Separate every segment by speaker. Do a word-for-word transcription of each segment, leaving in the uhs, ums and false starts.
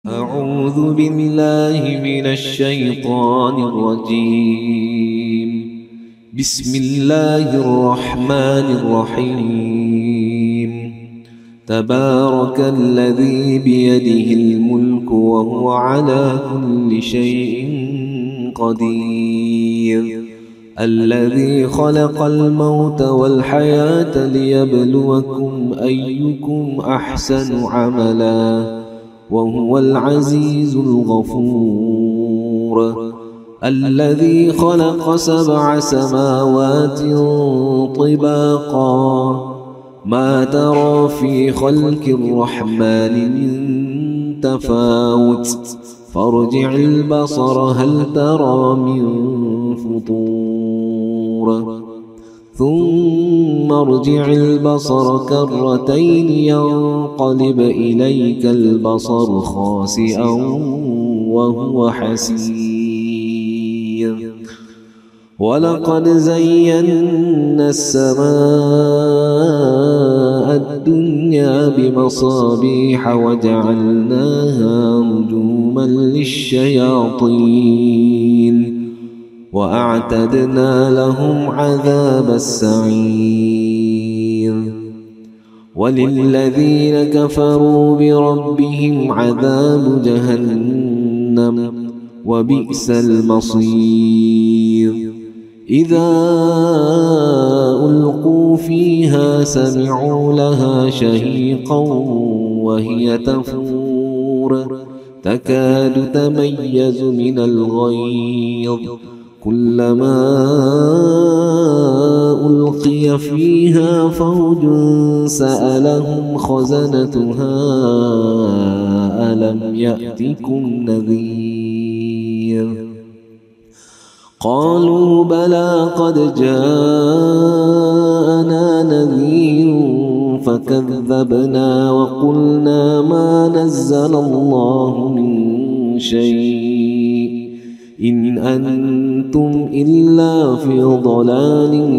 Speaker 1: أعوذ بالله من الشيطان الرجيم. بسم الله الرحمن الرحيم. تبارك الذي بيده الملك وهو على كل شيء قدير، الذي خلق الموت والحياة ليبلوكم أيكم أحسن عملا، وهو العزيز الغفور. الذي خلق سبع سماوات طباقا، ما ترى في خلق الرحمن من تفاوت، فارجع البصر هل ترى من فطور، ثم ارجع البصر كرتين ينقلب إليك البصر خاسئا وهو حسير. ولقد زينا السماء الدنيا بمصابيح وجعلناها رجوما للشياطين، وأعتدنا لهم عذاب السعير. وللذين كفروا بربهم عذاب جهنم، وبئس المصير. إذا ألقوا فيها سمعوا لها شهيقا وهي تفور، تكاد تميز من الغيظ، كلما ألقي فيها فوج سألهم خزنتها ألم يأتكم نذير، قالوا بلى قد جاءنا نذير فكذبنا وقلنا ما نزل الله من شيء إن أنتم إلا في ضلال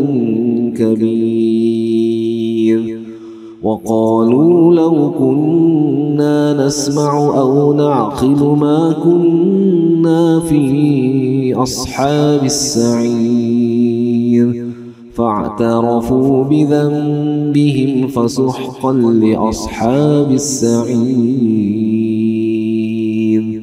Speaker 1: كبير. وقالوا لو كنا نسمع أو نعقل ما كنا في أصحاب السعير، فاعترفوا بذنبهم فسحقا لأصحاب السعير.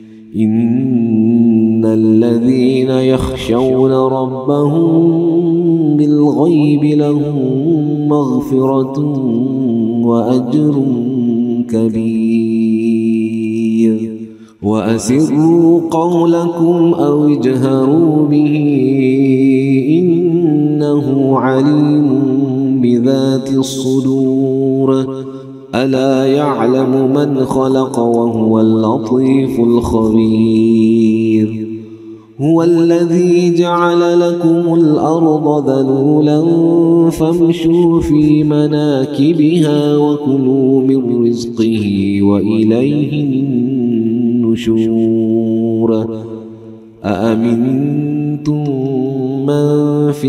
Speaker 1: إن الذين يخشون ربهم بالغيب لهم مغفرة وأجر كبير. وأسروا قولكم أو اجهروا به إنه عليم بذات الصدور. ألا يعلم من خلق وهو اللطيف الخبير. هو الذي جعل لكم الأرض ذلولا فامشوا في مناكبها وكلوا من رزقه وإليه النشور. أأمنتم من في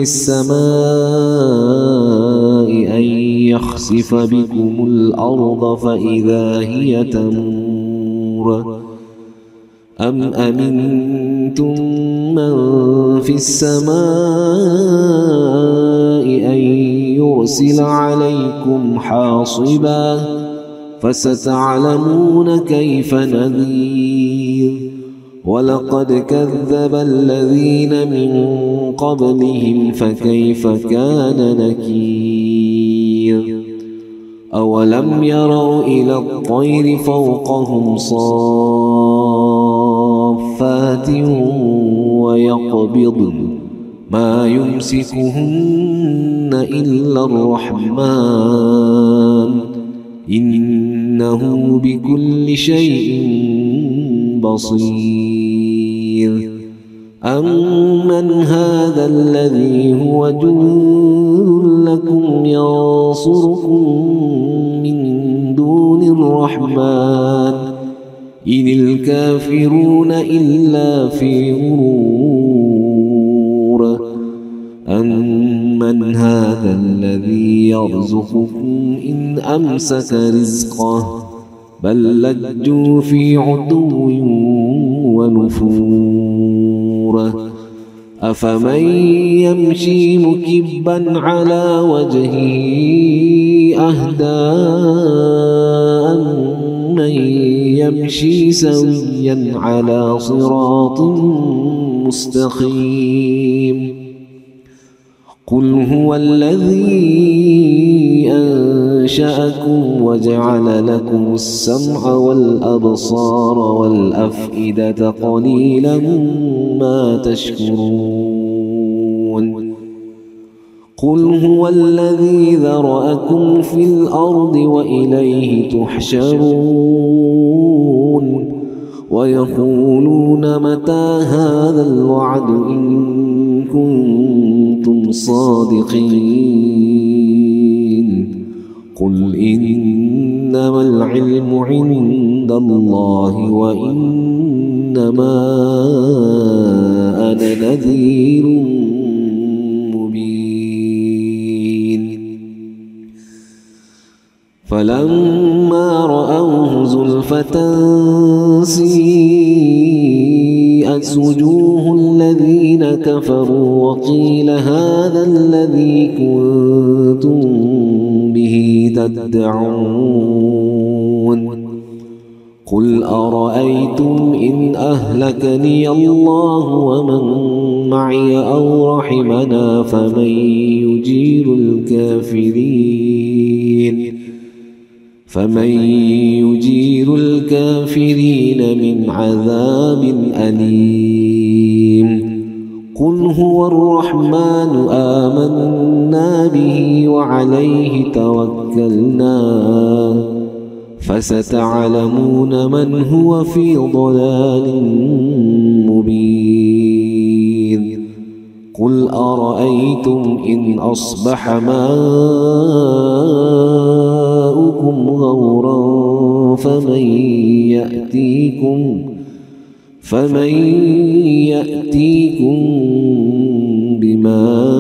Speaker 1: السماء أن يخسف بكم الأرض فإذا هي تمور، أم أمنتم من في السماء أن يرسل عليكم حاصبا، فستعلمون كيف نذير. ولقد كذب الذين من قبلهم فكيف كان نكير. أولم يروا إلى الطير فوقهم صافات ويقبضن ما يمسكهن إلا الرحمن إنه بكل شيء بصير. أمن هذا الذي هو جند لكم ينصركم من دون الرحمن إن الكافرون إلا في غرور. أمن هذا الذي يرزقكم إن أمسك رزقه بل لجوا في عتو ونفور أفمن يمشي مكبا على وجهه أهدى أمن يمشي سويا على صراط مستقيم قل هو الذي أنشأكم وجعل لكم السمع والأبصار والأفئدة قليلا ما تشكرون قل هو الذي ذرأكم في الأرض وإليه تحشرون ويقولون متى هذا الوعد إن كنتم صادقين قل إنما العلم عند الله وإنما أنا نذير مبين فلما رأوه زلفة سيئت وجوه الذين كفروا وقيل هذا الذي كنتم به تدعون قل أرأيتم إن أهلكني الله ومن معي أو رحمنا فمن يجير الكافرين فمن يجير الكافرين من عذاب أليم قل هو الرحمن آمنا به وعليه توكلنا فستعلمون من هو في ضلال مبين قل أرأيتم إن أصبح ماؤكم غورا فمن يأتيكم فمن يأتيكم بماء